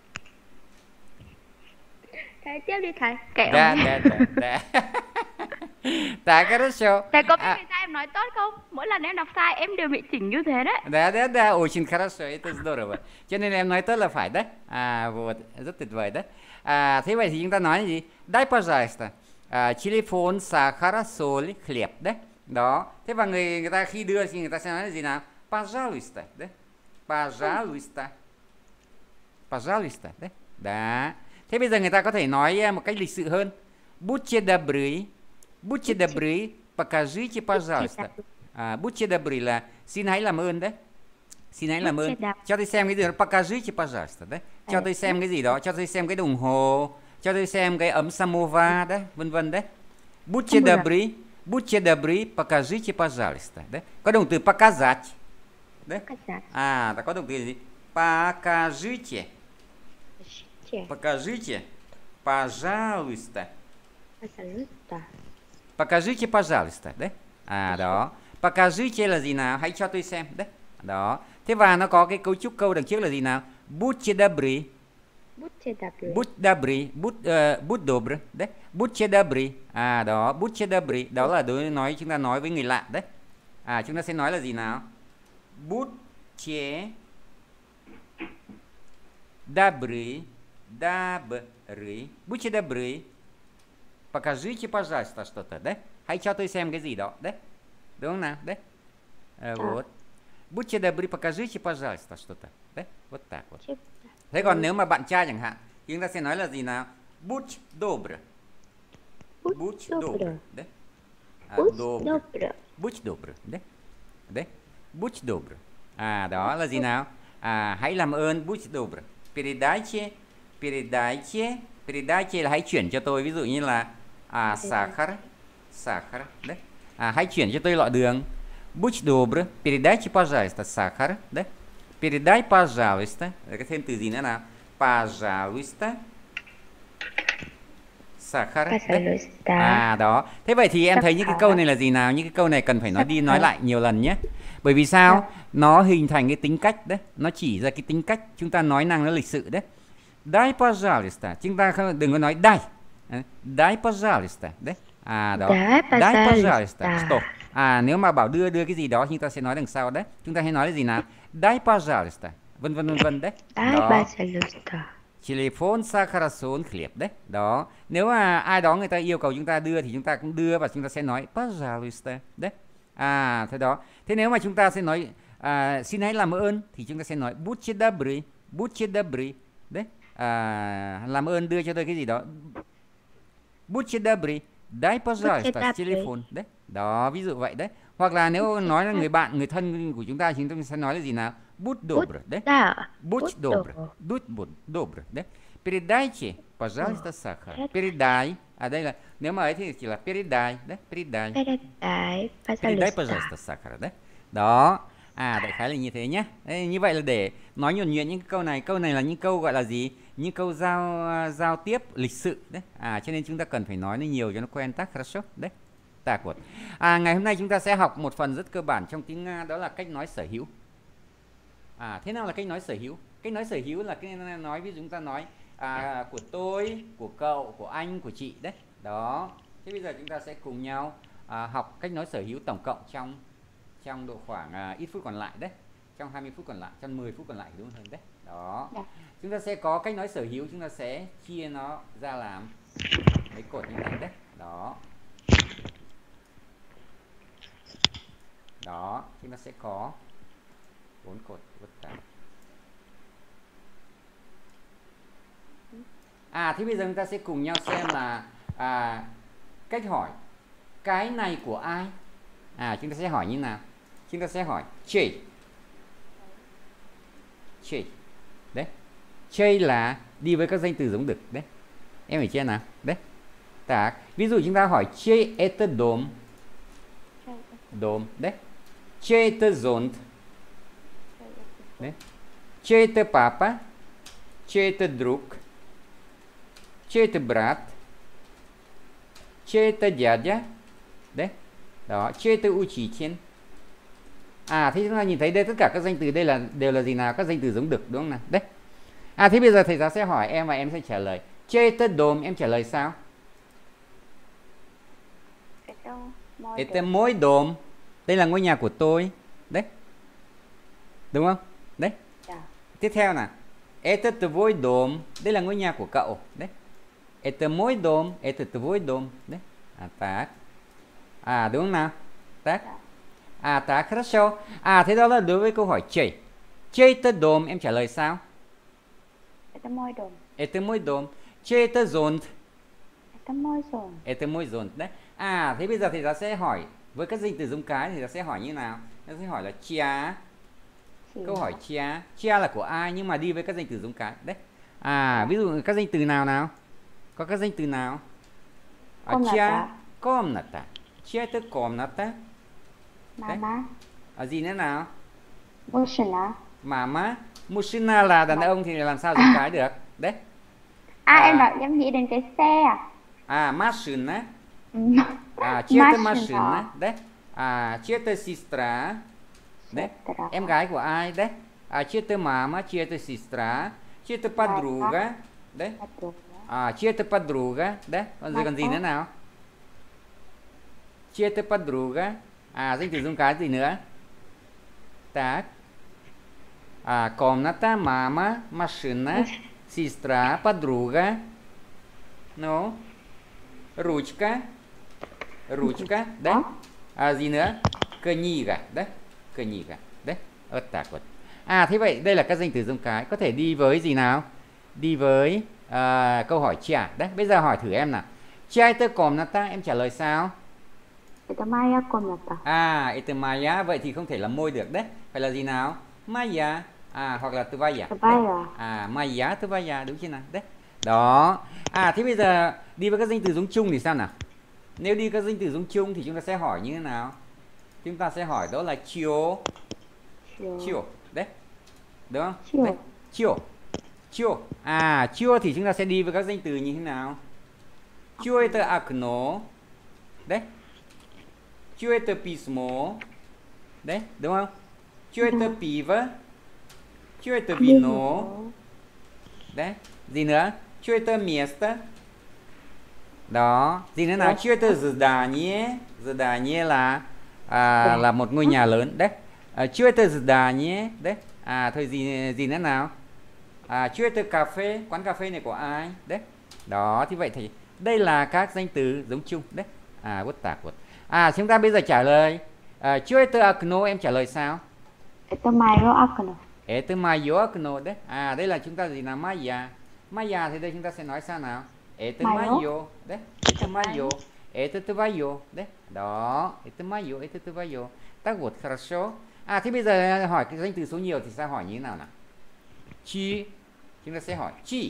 Thầy tiếp đi thầy. Kẹo. Đã, đã, đã, đã. Так, хорошо. Thầy có biết А, vì sao em nói tốt không? Mỗi lần em đọc sai em đều bị chỉnh như thế đấy. Да, да, да, очень хорошо, это здорово. Cho nên em nói tốt là phải đấy. À, вот, rất tuyệt vời đấy. À, thế vậy thì chúng ta nói là gì? Дай, пожалуйста. À, телефон, сахар, соль, хлеб, đấy. Đó. Thế và người người ta khi đưa thì người ta sẽ nói là gì nào? Пожалуйста, đấy. Пожалуйста. Пожалуйста, đấy. Đó. Thế bây giờ người ta có thể nói một cách lịch sự hơn. Будьте добры. Будьте добры, покажите, пожалуйста. À, будьте добры là xin hãy làm ơn đấy. Xin hãy làm ơn. Будьте добры. Cho tôi xem cái gì đó. Покажите, пожалуйста. Đấy. Cho Đấy. tôi xem cái gì đó. Cho tôi xem cái đồng hồ. Cho tôi xem cái ấm samovar đấy. Vân vân đấy. Будьте Không được. добры. Будьте добры, покажите, пожалуйста. Đấy. Có động từ показать. Đấy. Cắt giặt. À, ta có động từ gì? Покажите. Trẻ. Покажите, пожалуйста. Пожалуйста. Покажите, пожалуйста. Đấy. À đó. Покажите là gì nào? Hãy cho tôi xem. Đấy. Đó. Thế và nó có cái cấu trúc câu đằng trước là gì nào? Будьте добры. Будьте добры. Будь добры. Будь, uh, будь добры. Đấy. Будьте добры. À đó. Будьте добры. Đó là đối nói chúng ta nói với người lạ. Đấy. À chúng ta sẽ nói là gì nào? Будьте добры. Добры. Будьте добры. Покажите, пожалуйста, что-то, đấy. Hãy cho tôi xem cái gì đó, đấy. Đúng không nào? Đấy. À, вот. Будьте добры, покажите, пожалуйста, что-то. Đấy. Вот так вот. Chứ- Thế còn nếu mà bạn trai chẳng hạn, thì chúng ta sẽ nói là gì nào? Будь добр. Будь Будь добр. добр. Đấy. À, Будь добр. добр. Будь добр. Đấy. Đấy. Будь добр. À, đó là gì nào? À, hãy làm ơn. Будь добр. Передайте. Передайте. Передайте là hãy chuyển cho tôi. Ví dụ như là à, сахар. Сахар. Đấy. À, hãy chuyển cho tôi lọ đường. Будь добр. Передайте, пожалуйста, сахар. Đấy. Передай, пожалуйста. Rồi cái thêm từ gì nữa nào? Пожалуйста. Сахар. Đấy. Пожалуйста. À đó. Thế vậy thì em thấy những cái câu này là gì nào? Những cái câu này cần phải nói đi nói lại nhiều lần nhé. Bởi vì sao? Nó hình thành cái tính cách đấy. Nó chỉ ra cái tính cách chúng ta nói năng nó lịch sự đấy. Дай, пожалуйста. Chúng ta không, đừng có nói дай. Дай, пожалуйста. Đấy. À đó. Дай, Дай, пожалуйста. pожалуйста. Stop. À nếu mà bảo đưa đưa cái gì đó chúng ta sẽ nói đằng sau đấy. Chúng ta hay nói là gì nào? Дай, пожалуйста. Vân vân vân vân đấy. Дай, Đó. пожалуйста. Телефон, сахар, соль, хлеб đấy. Đó. Nếu mà ai đó người ta yêu cầu chúng ta đưa thì chúng ta cũng đưa và chúng ta sẽ nói пожалуйста đấy. À thế đó. Thế nếu mà chúng ta sẽ nói à, xin hãy làm ơn thì chúng ta sẽ nói будьте добры, будьте добры đấy. À, làm ơn đưa cho tôi cái gì đó. Будьте добры, дай, пожалуйста, добры. телефон đấy. Đó, ví dụ vậy đấy. Hoặc là nếu nói là người bạn, người thân của chúng ta thì chúng ta sẽ nói là gì nào? Будь добр đấy. Да. Будь добр. Будь будь добр, đấy. Передайте, пожалуйста, сахар. Передай. À đây là nếu mà ấy thì chỉ là передай, đấy, передай. Передай, Передай, пожалуйста. пожалуйста, сахар, đấy. Đó. À, đại khái là như thế nhé. Đấy, như vậy là để nói nhuần nhuyễn những câu này. Câu này là những câu gọi là gì? Những câu giao giao tiếp lịch sự đấy. À, cho nên chúng ta cần phải nói nó nhiều cho nó quen. Так, хорошо, đấy. Так вот. À, ngày hôm nay chúng ta sẽ học một phần rất cơ bản trong tiếng Nga, đó là cách nói sở hữu. À, thế nào là cách nói sở hữu? Cách nói sở hữu là cái nói, ví dụ chúng ta nói à, của tôi, của cậu, của anh, của chị đấy. Đó. Thế bây giờ chúng ta sẽ cùng nhau à, học cách nói sở hữu tổng cộng trong trong độ khoảng à, ít phút còn lại đấy. Trong hai mươi phút còn lại, trong mười phút còn lại đúng hơn đấy. Đó. Dạ. Chúng ta sẽ có cách nói sở hữu, chúng ta sẽ chia nó ra làm mấy cột như này đấy. Đó. Đó, chúng ta sẽ có bốn cột vứt ra. À thế bây giờ chúng ta sẽ cùng nhau xem là à, cách hỏi cái này của ai? À, chúng ta sẽ hỏi như nào? Chúng ta sẽ hỏi chơi. Chơi. Đấy. Chơi là đi với các danh từ giống được. Đấy. Em hiểu chưa nào? Đấy. Так. Ví dụ chúng ta hỏi чей это дом? Дом. Đấy. Чей это зонт? Đấy. Чей это папа? Чей это друг? Чей это брат? Чей это дядя? Đấy. Đó. Чей это учитель? À, thế chúng ta nhìn thấy đây tất cả các danh từ đây là đều là gì nào? Các danh từ giống được đúng không nào? Đấy. À, thế bây giờ thầy giáo sẽ hỏi em và em sẽ trả lời. Чей это дом? Em trả lời sao? Это мой дом. Đây là ngôi nhà của tôi. Đấy. Đúng không? Đấy. Dạ. Tiếp theo nào. Это твой дом. Đây là ngôi nhà của cậu. Đấy. Это мой дом. Это твой дом. Đấy. À, так. À, đúng không nào? Так. À, так, хорошо. À, thế đó là đối với câu hỏi чей. Чей это дом? Em trả lời sao? Это môi đồn. Это мой дом. Чей это зонт? Это môi dồn. Это мой зонт. Đấy. À, thế bây giờ thì ta sẽ hỏi với các danh từ giống cái thì ta sẽ hỏi như nào? Ta sẽ hỏi là chia. Câu hỏi chia. Chia là của ai nhưng mà đi với các danh từ giống cái. Đấy. À, ví dụ các danh từ nào nào? Có các danh từ nào? À, chia. Комната. Chia это комната. Mama. À, gì nữa nào? Muşina. Mama. Muşina là đàn ông thì làm sao giống cái được? Đấy. À, À. em nói em nghĩ đến cái xe à? À, машина. Ừ. À, chia это Машина. машина. Đấy. À, chia это сестра. Đấy. Sestra. Em gái của ai? Đấy. À, chia это мама, chia это сестра, chia это подруга. Đấy. Подруга. À, chia это подруга. Đấy. Còn gì còn gì nữa nào? Chia это подруга. À, danh từ giống cái gì nữa? Так. À, комната, мама, машина, сестра, подруга. Ну. Ручка. Ручка. Đấy. À, gì nữa? Книга. Đấy. Книга. Đấy. Ơ tạc vật. À, thế vậy đây là các danh từ giống cái. Có thể đi với gì nào? Đi với à, câu hỏi chả. Đấy. Bây giờ hỏi thử em nào. Chai tơ комната. Em trả lời sao? Это моя комната. À, это моя. Vậy thì không thể là môi được đấy. Phải là gì nào? Моя. À, hoặc là твоя. Твоя. À, моя, твоя. Đúng chưa nào? Đấy. Đó. À, thế bây giờ đi với các danh từ giống chung thì sao nào? Nếu đi các danh từ giống chung thì chúng ta sẽ hỏi như thế nào? Chúng ta sẽ hỏi đó là chiều. Chiều. Chiều. Đấy. Đúng không? Chiều. Đấy. Chiều. Chiều. À, chiều thì chúng ta sẽ đi với các danh từ như thế nào? Chiều это окно. Đấy. Chiều это письмо. Đấy, đúng không? Chiều это пиво. Chiều это вино. Đấy. Gì nữa? Chiều это место. Đó. Gì nữa nào? Chiều это здание. Здание là à, là một ngôi nhà lớn. Đấy. À, chiều это здание. Đấy. À, thôi gì gì nữa nào? À, chiều это cafe. Quán cà phê này của ai? Đấy. Đó. Thì vậy thì đây là các danh từ giống chung. Đấy. À, bất tạc vật. À, chúng ta bây giờ trả lời. À, chiều это окно. Em trả lời sao? Это мое окно. Это мое окно. Đấy. À, đây là chúng ta gì nào? Моя. Моя thì đây chúng ta sẽ nói sao nào? Это Моё. мое. Đấy. Это мое. Это твое. Đấy. Đó. Это мое. Это твое. Так вот, хорошо. À, thế bây giờ hỏi cái danh từ số nhiều thì sao hỏi như thế nào nào? Chi. Chúng ta sẽ hỏi chi.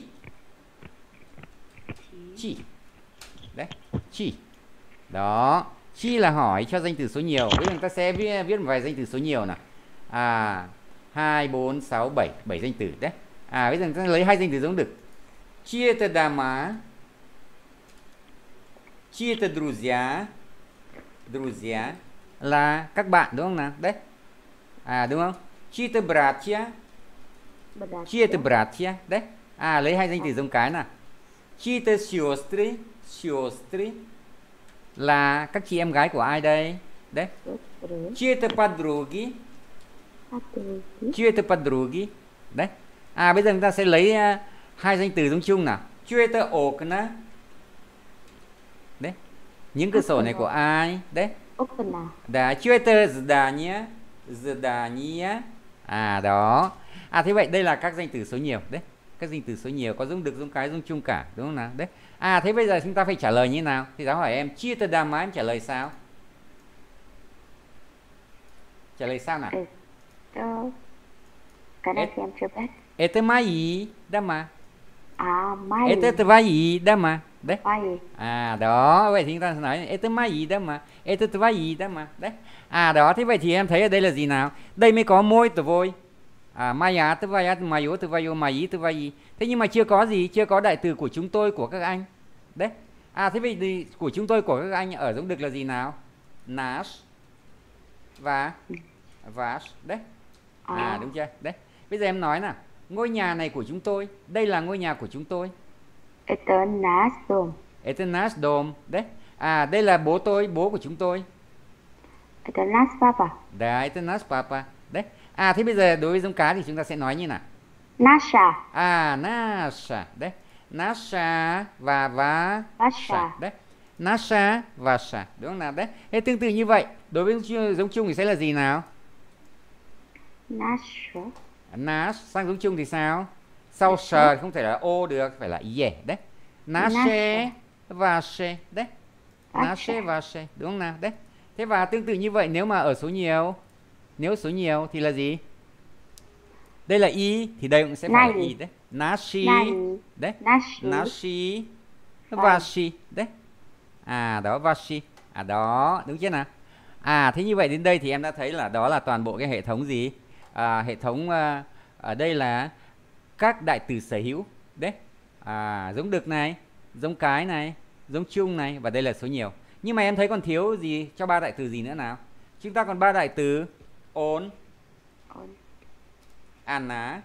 Chi. Đấy. Chi. Đó. Chi là hỏi cho danh từ số nhiều. Bây giờ chúng ta sẽ viết, viết một vài danh từ số nhiều nào. À, hai, bốn, sáu, bảy. bảy danh từ. Đấy. À, bây giờ chúng ta lấy hai danh từ giống được. Chi это дома. Chi это друзья. Друзья là các bạn đúng không nào? Đấy. À, đúng không? Chi это братья. Chi это братья. Đấy. À, lấy hai danh từ giống cái nào. Chi это сестры. Сестры là các chị em gái của ai đây? Đấy. Chi это подруги. Chi это подруги. Đấy. À, bây giờ chúng ta sẽ lấy uh, hai danh từ giống chung nào. Chi это окна. Đấy. Những cửa sổ này của ai? Đấy. Окна. Да, chi это здание. Здание. À, đó. À, thế vậy đây là các danh từ số nhiều. Đấy. Các danh từ số nhiều có giống được, giống cái, giống chung cả. Đúng không nào? Đấy. À, thế bây giờ chúng ta phải trả lời như thế nào? Thì giáo hỏi em chi это дома. Em trả lời sao? Trả lời sao nào? Это... Cái này Et- thì em chưa biết. Это мои дома. À, may. Это твои дома. Đấy. May. À đó, vậy thì chúng ta sẽ nói это мои дома. Это твои дома. Đấy. À đó, thế vậy thì em thấy ở đây là gì nào? Đây mới có môi твой. À, моя, твоя, моё, твоё, мои, твои. Thế nhưng mà chưa có gì, chưa có đại từ của chúng tôi, của các anh. Đấy. À thế vậy thì của chúng tôi, của các anh ở giống đực là gì nào? Nаш và vаш. Đấy. À À. đúng chưa? Đấy. Bây giờ em nói nào, ngôi nhà này của chúng tôi, đây là ngôi nhà của chúng tôi. Это наш дом. Это наш дом. Đấy. À đây là bố tôi, bố của chúng tôi. Это наш папа. Đấy, это наш папа. Đấy. À thế bây giờ đối với giống cá thì chúng ta sẽ nói như nào? Наша. À naša. Đấy. Naša và và Ваша. Đấy. Naša và sa. Đúng không nào? Đấy. Thế tương tự như vậy, đối với giống giống chung thì sẽ là gì nào? Наша. Nas sang giống chung thì sao? Sau sờ không thể là ô được, phải là ye. Đấy. Naše Naše. và se. Đấy. Naše và se. Đúng không nào? Đấy. Thế và tương tự như vậy nếu mà ở số nhiều, nếu số nhiều thì là gì? Đây là y thì đây cũng sẽ phải là Này. y. Đấy. Nashi. Này. Đấy. Nashi. Nashi Vâng. vashi. Đấy. À đó, vashi. À đó, đúng chưa nào? À thế như vậy đến đây thì em đã thấy là đó là toàn bộ cái hệ thống gì? À, hệ thống à, ở đây là các đại từ sở hữu. Đấy. À, giống đực này, giống cái này, giống chung này, và đây là số nhiều. Nhưng mà em thấy còn thiếu gì cho ba đại từ gì nữa nào? Chúng ta còn ba đại từ ôn, Ôn. Anna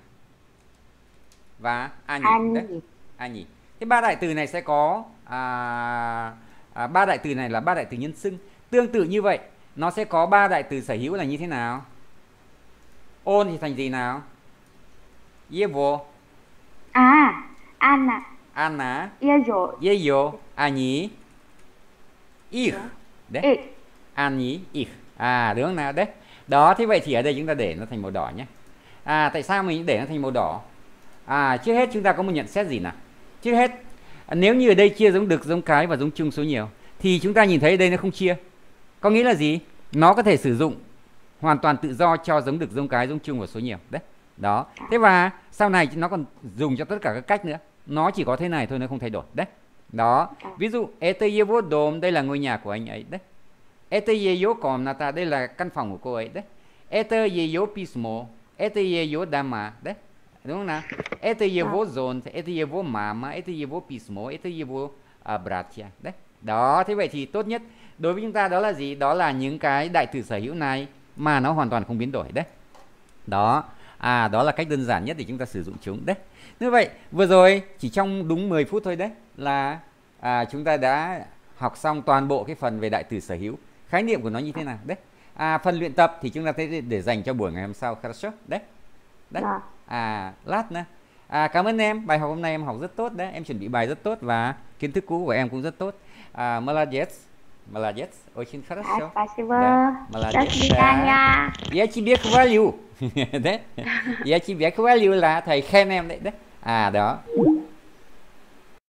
và Ani. Anh. Đấy. Ani. Thế ba đại từ này sẽ có à, à, ba đại từ này là ba đại từ nhân xưng. Tương tự như vậy, nó sẽ có ba đại từ sở hữu là như thế nào? Ôn thì thành gì nào? Yevo, À. Anna. Anna, Ее. Yeyo, Ani, Ich. Đấy. И. Ani, Ich. À đúng không nào? Đấy. Đó, thế vậy thì ở đây chúng ta để nó thành màu đỏ nhé. À tại sao mình để nó thành màu đỏ? À trước hết chúng ta có một nhận xét gì nào? Trước hết, nếu như ở đây chia giống đực, giống cái và giống chung số nhiều thì chúng ta nhìn thấy ở đây nó không chia. Có nghĩa là gì? Nó có thể sử dụng hoàn toàn tự do cho giống đực, giống cái, giống chung và số nhiều. Đấy. Đó. Thế và sau này nó còn dùng cho tất cả các cách nữa. Nó chỉ có thế này thôi, nó không thay đổi. Đấy. Đó. Ví dụ это его dom, đây là ngôi nhà của anh ấy. Đấy. Это ее комната, đây là căn phòng của cô ấy. Đấy. Это ее письмо, это ее дома. Đấy. Đúng không nào? Это его зонт, это его мама, это его письмо, это его uh, братья. Đấy. Đó, thế vậy thì tốt nhất đối với chúng ta đó là gì? Đó là những cái đại từ sở hữu này mà nó hoàn toàn không biến đổi. Đấy. Đó. À, đó là cách đơn giản nhất để chúng ta sử dụng chúng. Đấy. Như vậy, vừa rồi chỉ trong đúng mười phút thôi đấy là à, chúng ta đã học xong toàn bộ cái phần về đại từ sở hữu. Khái niệm của nó như thế nào. Đấy. À, phần luyện tập thì chúng ta sẽ để dành cho buổi ngày hôm sau. Хорошо? Đấy. Đấy. Vâng. À, lát nữa. À, cảm ơn em. Bài học hôm nay em học rất tốt đấy. Em chuẩn bị bài rất tốt và kiến thức cũ của em cũng rất tốt. À, молодец. Молодец. Очень хорошо. Спасибо. Да. До Молодец. свидания. Я тебе хвалю. Đấy. Я тебе хвалю là thầy khen em đấy. Đấy. À đó.